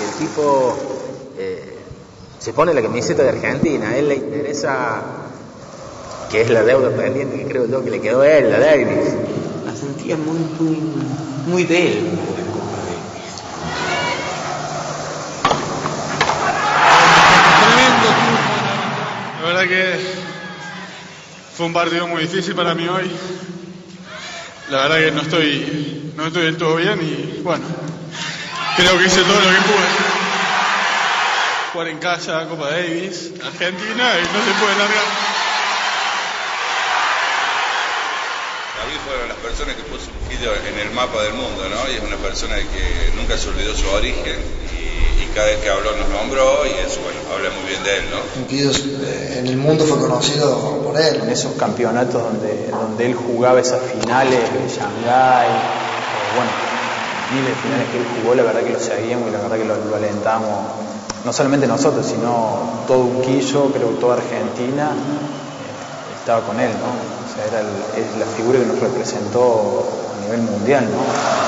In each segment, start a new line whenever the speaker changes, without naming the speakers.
que el tipo se pone la camiseta de Argentina, a él le interesa, que es la deuda pendiente que creo yo que le quedó a él, la Davis.
La sentía muy de él.
Tremendo triunfo. La verdad que fue un partido muy difícil para mí hoy. La verdad que no estoy del todo bien y bueno, creo que hice todo lo que pude. Jugar en casa, Copa Davis, Argentina, y no se puede largar.
David fue una de las personas que puso un Quillo en el mapa del mundo, ¿no? Y es una persona que nunca se olvidó su origen y cada vez que habló nos nombró y eso, bueno, habla muy bien de él, ¿no?
Quillo en el mundo fue conocido por él.
En esos campeonatos donde él jugaba esas finales de Shanghái, bueno, miles de finales que él jugó, la verdad que lo seguíamos y la verdad que lo alentamos, no solamente nosotros, sino todo Unquillo, creo que toda Argentina estaba con él, ¿no? O sea, es la figura que nos representó a nivel mundial, ¿no?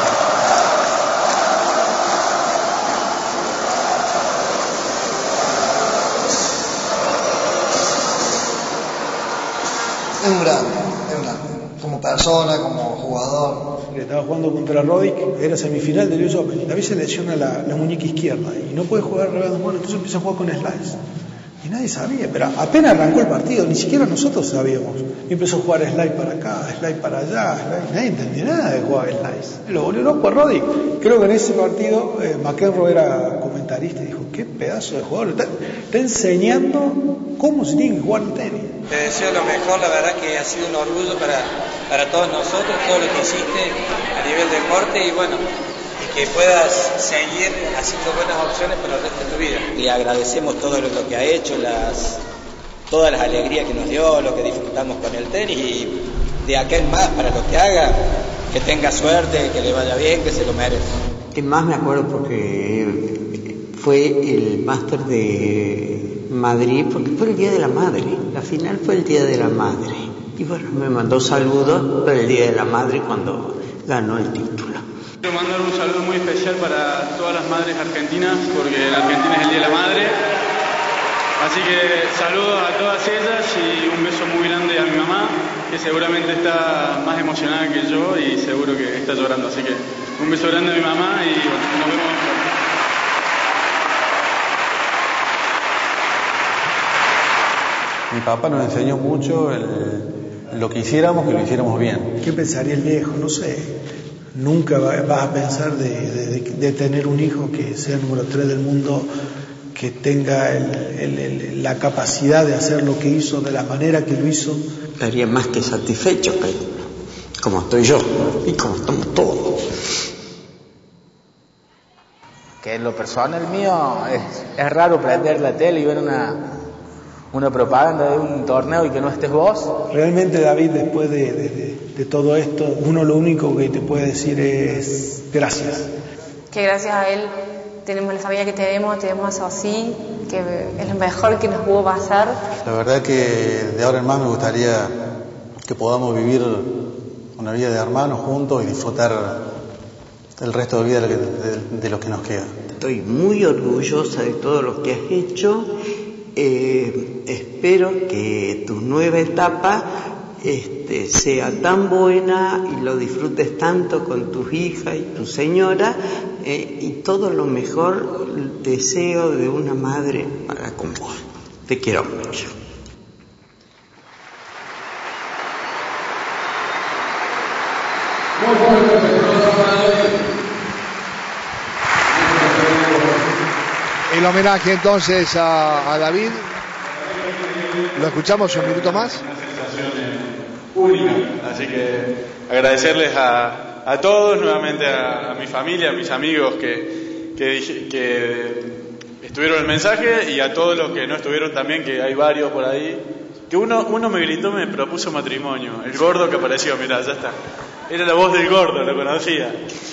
Es un grande, como persona, como jugador.
Estaba jugando contra Roddick, era semifinal del US Open. David se lesiona la muñeca izquierda y no puede jugar revés de mano, entonces empieza a jugar con slice. Y nadie sabía, pero apenas arrancó el partido, ni siquiera nosotros sabíamos. Y empezó a jugar slide para acá, slide para allá, slide. Nadie entendía nada de jugar slice. Lo volvió loco a Roddick. Creo que en ese partido McEnroe era comentarista y dijo, qué pedazo de jugador, está enseñando cómo se tiene que jugar el tenis.
Te deseo lo mejor, la verdad que ha sido un orgullo para todos nosotros, todo lo que hiciste a nivel deporte y bueno, y que puedas seguir haciendo buenas opciones para el resto de tu vida. Le agradecemos todo lo que ha hecho, todas las alegrías que nos dio, lo que disfrutamos con el tenis y de aquel más para lo que haga, que tenga suerte, que le vaya bien, que se lo merece.
Es más, me acuerdo porque fue el máster de Madrid, porque fue el Día de la Madre, la final fue el Día de la Madre, y bueno, me mandó saludos para el Día de la Madre cuando ganó el título.
Quiero mandar un saludo muy especial para todas las madres argentinas, porque en Argentina es el Día de la Madre, así que saludos a todas ellas y un beso muy grande a mi mamá, que seguramente está más emocionada que yo y seguro que está llorando, así que un beso grande a mi mamá y bueno, nos vemos pronto.
Mi papá nos enseñó mucho lo que hiciéramos, que lo hiciéramos bien.
¿Qué pensaría el viejo? No sé. Nunca vas a pensar de tener un hijo que sea el número 3 del mundo, que tenga la capacidad de hacer lo que hizo de la manera que lo hizo.
Estaría más que satisfecho, como estoy yo y como estamos todos.
Que en lo personal mío es raro prender la tele y ver una propaganda de un torneo y que no estés vos.
Realmente, David, después de todo esto, uno lo único que te puede decir es gracias.
Que gracias a él tenemos la familia que tenemos a Socí, que es lo mejor que nos pudo pasar.
La verdad que de ahora en más me gustaría que podamos vivir una vida de hermanos juntos y disfrutar el resto de vida de lo que nos queda.
Estoy muy orgullosa de todo lo que has hecho. Espero que tu nueva etapa sea tan buena y lo disfrutes tanto con tus hijas y tu señora y todo lo mejor deseo de una madre para con vos. Te quiero mucho.
El homenaje entonces a David. Lo escuchamos un minuto más.
Única, así que agradecerles a todos, nuevamente a mi familia, a mis amigos que estuvieron en el mensaje y a todos los que no estuvieron también, que hay varios por ahí, que uno me gritó, me propuso matrimonio, el gordo que apareció, mirá, ya está, era la voz del gordo, lo conocía.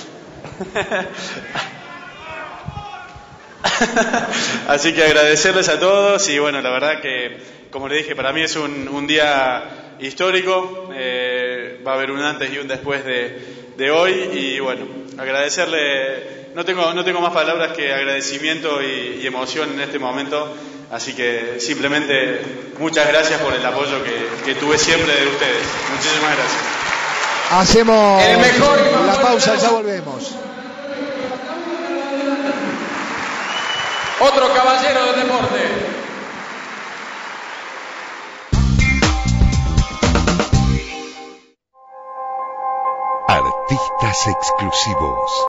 Así que agradecerles a todos y bueno, la verdad que, como le dije, para mí es un día histórico, va a haber un antes y un después de de hoy y bueno, agradecerle, no tengo más palabras que agradecimiento y emoción en este momento, así que simplemente muchas gracias por el apoyo que tuve siempre de ustedes. Muchísimas gracias.
Hacemos la pausa, ya volvemos.
Otro caballero del deporte.
Artistas exclusivos.